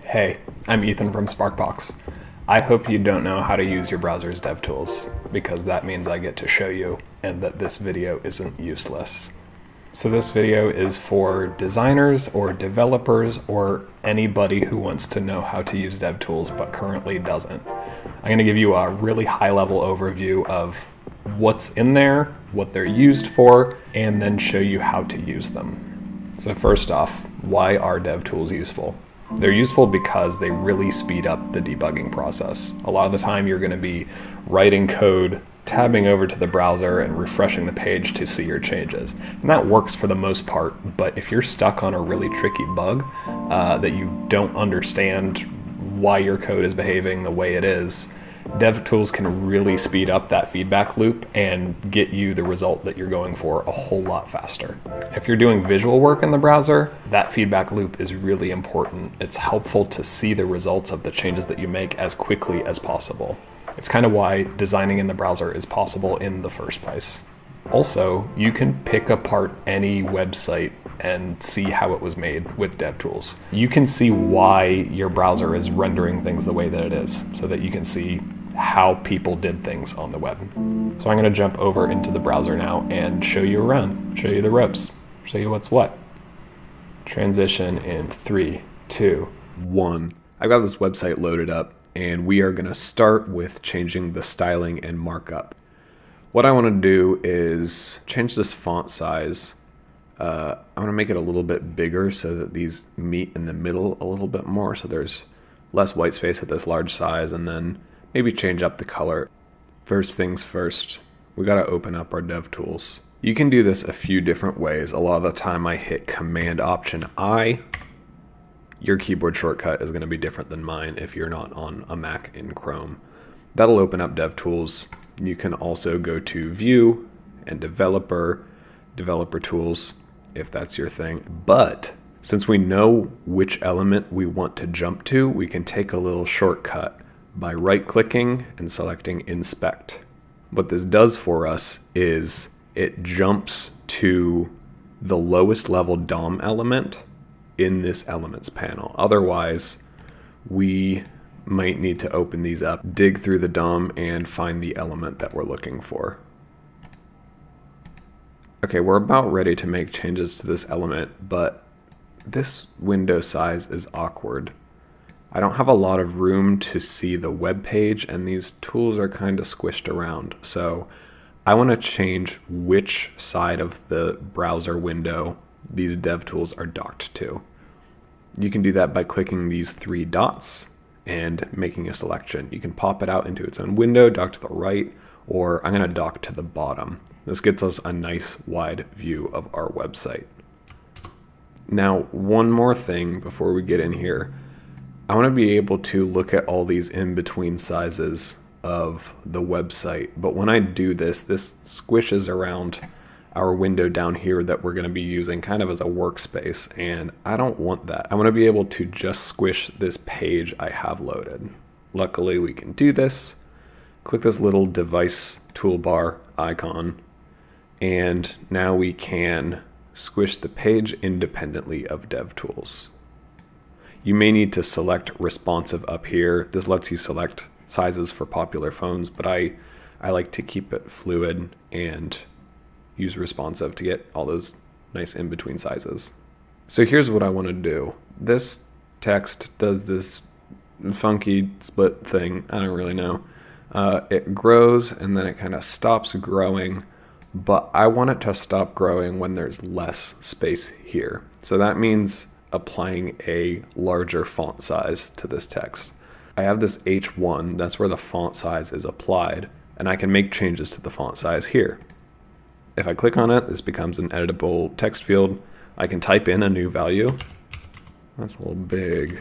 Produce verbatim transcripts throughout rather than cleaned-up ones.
Hey, I'm Ethan from Sparkbox. I hope you don't know how to use your browser's DevTools, because that means I get to show you and that this video isn't useless. So this video is for designers or developers or anybody who wants to know how to use DevTools but currently doesn't. I'm going to give you a really high-level overview of what's in there, what they're used for, and then show you how to use them. So first off, why are DevTools useful? They're useful because they really speed up the debugging process. A lot of the time you're going to be writing code, tabbing over to the browser and refreshing the page to see your changes. And that works for the most part, but if you're stuck on a really tricky bug uh, that you don't understand why your code is behaving the way it is, DevTools can really speed up that feedback loop and get you the result that you're going for a whole lot faster. If you're doing visual work in the browser, that feedback loop is really important. It's helpful to see the results of the changes that you make as quickly as possible. It's kind of why designing in the browser is possible in the first place. Also, you can pick apart any website and see how it was made with DevTools. You can see why your browser is rendering things the way that it is, so that you can see how people did things on the web. So I'm going to jump over into the browser now and show you around, show you the ropes, show you what's what. Transition in three, two, one. I've got this website loaded up, and we are going to start with changing the styling and markup. What I want to do is change this font size. Uh, I want to make it a little bit bigger so that these meet in the middle a little bit more, so there's less white space at this large size, and then maybe change up the color. First things first, we got to open up our DevTools. You can do this a few different ways. A lot of the time I hit Command Option I. Your keyboard shortcut is going to be different than mine if you're not on a Mac in Chrome. That'll open up DevTools. You can also go to View and Developer, Developer Tools, if that's your thing. But since we know which element we want to jump to, we can take a little shortcut by right-clicking and selecting Inspect. What this does for us is it jumps to the lowest level D O M element in this Elements panel. Otherwise, we might need to open these up, dig through the D O M, and find the element that we're looking for. Okay, we're about ready to make changes to this element, but this window size is awkward. I don't have a lot of room to see the web page, and these tools are kind of squished around. So I want to change which side of the browser window these DevTools are docked to. You can do that by clicking these three dots and making a selection. You can pop it out into its own window, dock to the right, or I'm going to dock to the bottom. This gets us a nice wide view of our website. Now, one more thing before we get in here. I want to be able to look at all these in-between sizes of the website, but when I do this, this squishes around our window down here that we're going to be using kind of as a workspace, and I don't want that. I want to be able to just squish this page I have loaded. Luckily, we can do this. Click this little device toolbar icon, and now we can squish the page independently of DevTools. You may need to select responsive up here. This lets you select sizes for popular phones, but I, I like to keep it fluid and use responsive to get all those nice in-between sizes. So here's what I want to do. This text does this funky split thing. I don't really know. Uh, it grows and then it kind of stops growing, but I want it to stop growing when there's less space here. So that means applying a larger font size to this text. I have this H one, that's where the font size is applied, and I can make changes to the font size here. If I click on it, this becomes an editable text field. I can type in a new value. That's a little big.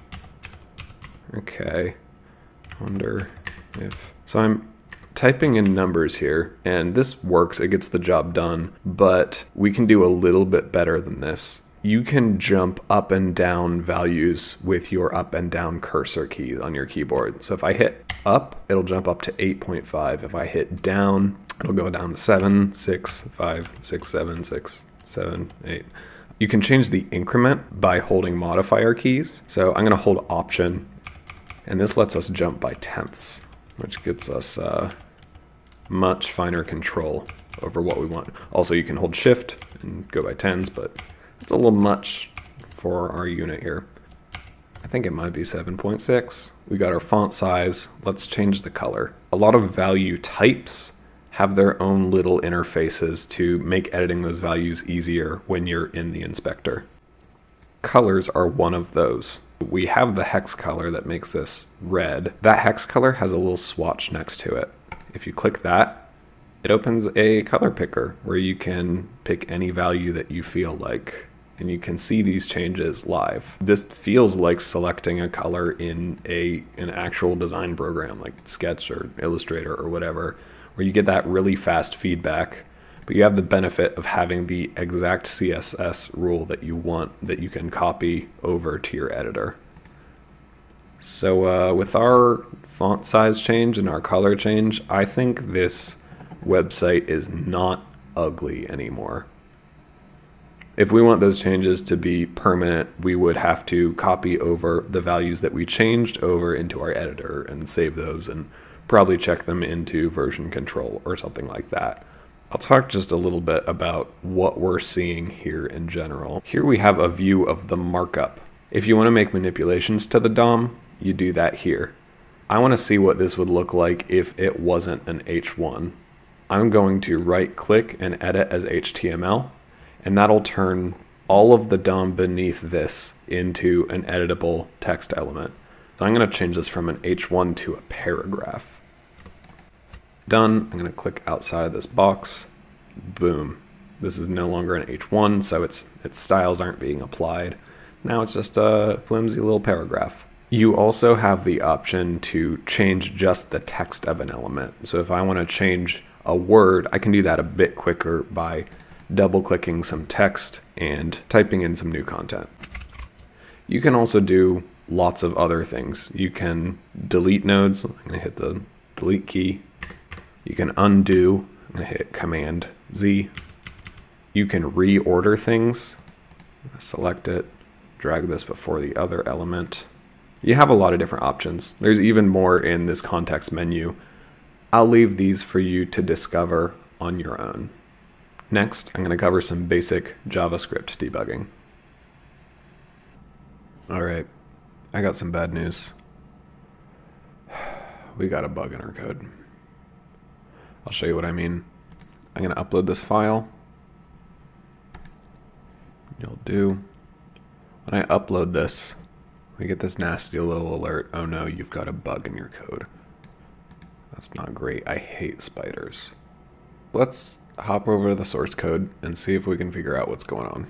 Okay, wonder if, so I'm typing in numbers here, and this works, it gets the job done, but we can do a little bit better than this. You can jump up and down values with your up and down cursor keys on your keyboard. So if I hit up, it'll jump up to eight point five. If I hit down, it'll go down to seven, six, five, six, seven, six, seven, eight. You can change the increment by holding modifier keys. So I'm gonna hold Option, and this lets us jump by tenths, which gets us uh, much finer control over what we want. Also, you can hold Shift and go by tens, but it's a little much for our unit here. I think it might be seven point six. We got our font size. Let's change the color. A lot of value types have their own little interfaces to make editing those values easier when you're in the inspector. Colors are one of those. We have the hex color that makes this red. That hex color has a little swatch next to it. If you click that, it opens a color picker where you can pick any value that you feel like, and you can see these changes live. This feels like selecting a color in a an actual design program like Sketch or Illustrator or whatever, where you get that really fast feedback, but you have the benefit of having the exact C S S rule that you want that you can copy over to your editor. So uh, with our font size change and our color change, I think this website is not ugly anymore. If we want those changes to be permanent, we would have to copy over the values that we changed over into our editor and save those and probably check them into version control or something like that. I'll talk just a little bit about what we're seeing here in general. Here we have a view of the markup. If you want to make manipulations to the D O M, you do that here. I want to see what this would look like if it wasn't an H one. I'm going to right click and edit as H T M L, and that'll turn all of the D O M beneath this into an editable text element. So I'm going to change this from an H one to a paragraph. Done. I'm going to click outside of this box. Boom. This is no longer an H one, so its its styles aren't being applied. Now it's just a flimsy little paragraph. You also have the option to change just the text of an element. So if I want to change a word, I can do that a bit quicker by double clicking some text and typing in some new content. You can also do lots of other things. You can delete nodes. I'm going to hit the delete key. You can undo. I'm going to hit Command Z. You can reorder things. Select it, drag this before the other element. You have a lot of different options. There's even more in this context menu. I'll leave these for you to discover on your own. Next, I'm going to cover some basic JavaScript debugging. All right, I got some bad news. We got a bug in our code. I'll show you what I mean. I'm going to upload this file. You'll do. When I upload this, we get this nasty little alert. Oh no, you've got a bug in your code. That's not great. I hate spiders. Let's hop over to the source code and see if we can figure out what's going on.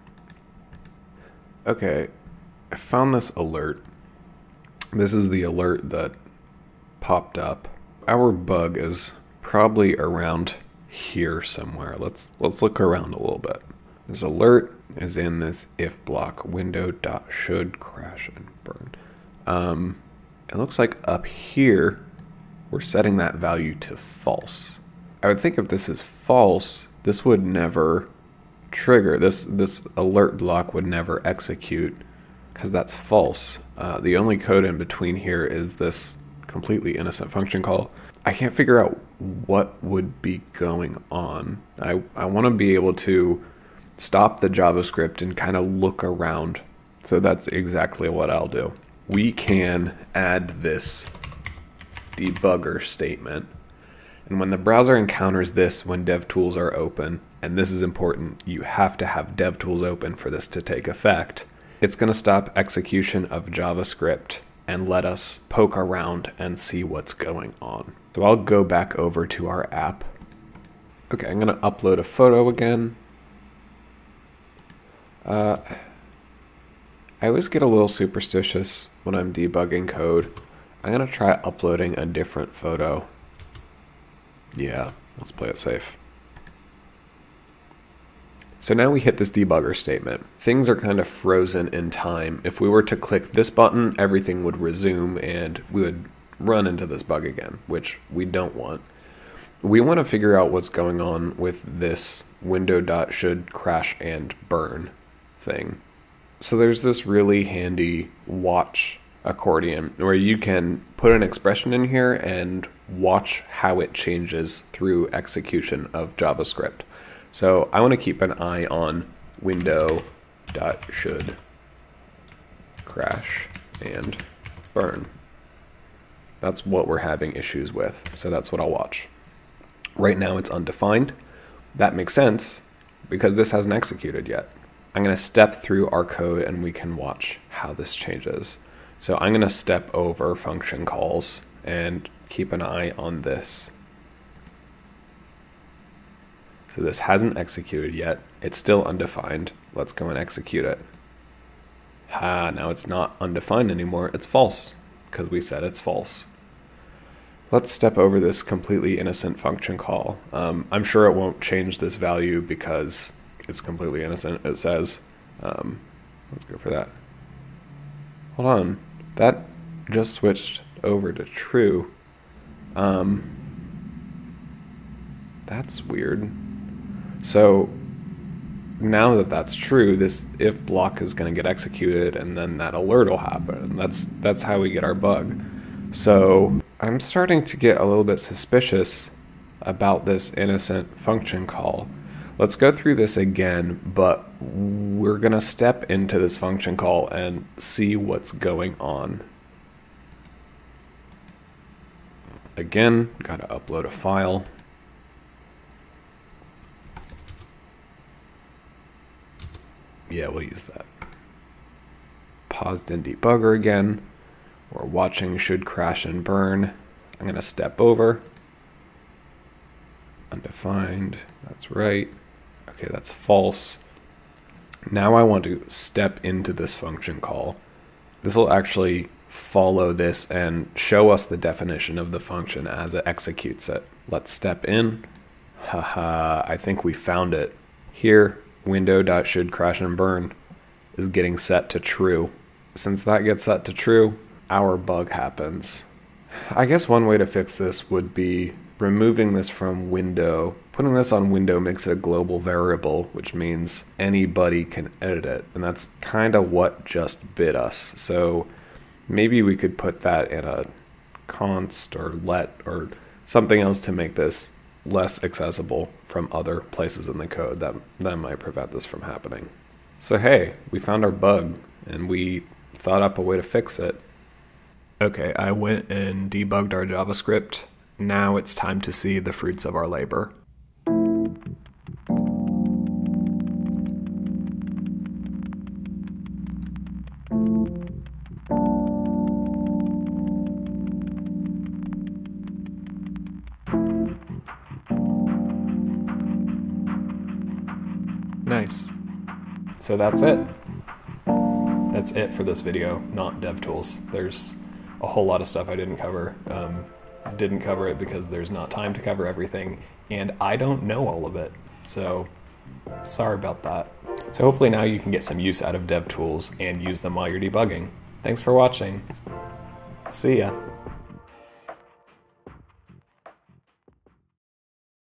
Okay, I found this alert. This is the alert that popped up. Our bug is probably around here somewhere. Let's let's look around a little bit. This alert is in this if block window dot should crash and burn. Um, it looks like up here we're setting that value to false. I would think if this is false, this would never trigger. This this alert block would never execute because that's false. Uh, the only code in between here is this completely innocent function call. I can't figure out what would be going on. I, I want to be able to stop the JavaScript and kind of look around. So that's exactly what I'll do. We can add this debugger statement. And when the browser encounters this when DevTools are open, and this is important, you have to have DevTools open for this to take effect, it's going to stop execution of JavaScript and let us poke around and see what's going on. So I'll go back over to our app. Okay, I'm going to upload a photo again. Uh, I always get a little superstitious when I'm debugging code. I'm going to try uploading a different photo. Yeah, let's play it safe. So now we hit this debugger statement. Things are kind of frozen in time. If we were to click this button, everything would resume and we would run into this bug again, which we don't want. We want to figure out what's going on with this window dot should crash and burn. thing. So there's this really handy watch accordion where you can put an expression in here and watch how it changes through execution of JavaScript. So I want to keep an eye on window.should crash and burn. That's what we're having issues with, so that's what I'll watch. Right now it's undefined. That makes sense because this hasn't executed yet. I'm going to step through our code and we can watch how this changes. So I'm going to step over function calls and keep an eye on this. So this hasn't executed yet. It's still undefined. Let's go and execute it. Ah, now it's not undefined anymore. It's false because we said it's false. Let's step over this completely innocent function call. Um, I'm sure it won't change this value because it's completely innocent. It says, um, let's go for that. Hold on, that just switched over to true. Um, that's weird. So now that that's true, this if block is going to get executed and then that alert will happen. And that's, that's how we get our bug. So I'm starting to get a little bit suspicious about this innocent function call. Let's go through this again, but we're going to step into this function call and see what's going on. Again, got to upload a file. Yeah, we'll use that. Paused in debugger again. We're watching should crash and burn. I'm going to step over. Undefined, that's right. Okay, that's false. Now I want to step into this function call. This will actually follow this and show us the definition of the function as it executes it. Let's step in. Haha, I think we found it. Here, window.should crash and burn is getting set to true. Since that gets set to true, our bug happens. I guess one way to fix this would be removing this from window. Putting this on window makes it a global variable, which means anybody can edit it. And that's kind of what just bit us. So maybe we could put that in a const or let or something else to make this less accessible from other places in the code. That, that might prevent this from happening. So hey, we found our bug and we thought up a way to fix it. Okay, I went and debugged our JavaScript. Now it's time to see the fruits of our labor. Nice. So that's it. That's it for this video, not DevTools. There's a whole lot of stuff I didn't cover. Um, didn't cover it because there's not time to cover everything, and I don't know all of it. So sorry about that. So hopefully now you can get some use out of DevTools and use them while you're debugging. Thanks for watching. See ya.